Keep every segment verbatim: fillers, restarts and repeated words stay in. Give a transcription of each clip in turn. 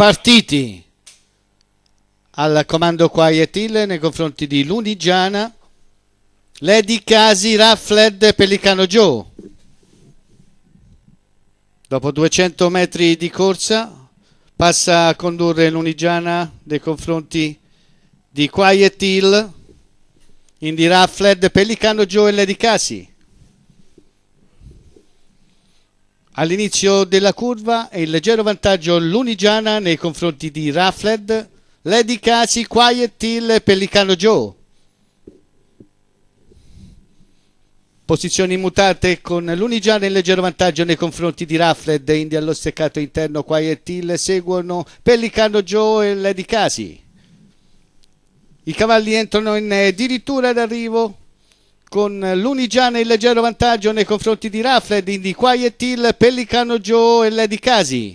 partiti al comando Quiet Hill nei confronti di Lunigiana, Lady Casi, Raffled, Pellicano Joe. Dopo duecento metri di corsa passa a condurre Lunigiana nei confronti di Quiet Hill, Indy Raffled, Pellicano Joe e Lady Casi. All'inizio della curva è il leggero vantaggio Lunigiana nei confronti di Raffled, Lady Casi, Quiet Hill e Pellicano Joe. Posizioni mutate con Lunigiana in leggero vantaggio nei confronti di Raffled, Indy allo steccato interno, Quiet Hill, seguono Pellicano Joe e Lady Casi. I cavalli entrano in dirittura d'arrivo con Lunigiana in leggero vantaggio nei confronti di Raffled, Indy, Quiet Hill, Pellicano Joe e Lady Casi.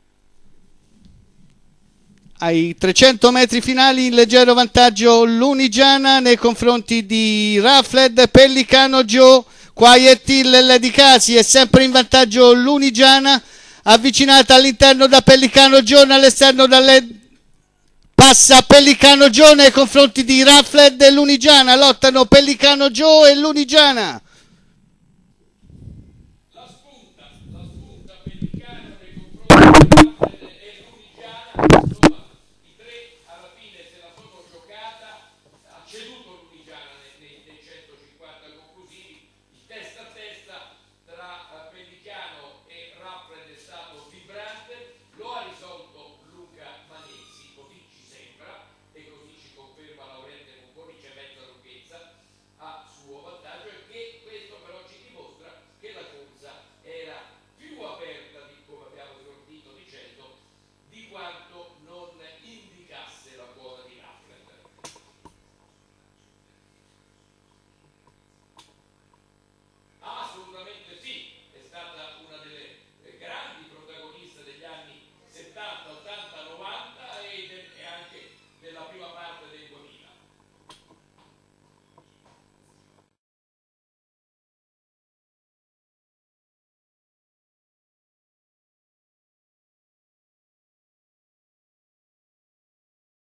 Ai trecento metri finali in leggero vantaggio Lunigiana nei confronti di Raffled, Pellicano Joe, Quiet Hill e Lady Casi. È sempre in vantaggio Lunigiana, avvicinata all'interno da Pellicano Joe, all'esterno da Lady. Passa Pellicano Joe nei confronti di Raffled e Lunigiana, lottano Pellicano Joe e Lunigiana. La spunta, la spunta Pellicano nei confronti di Raffled e Lunigiana.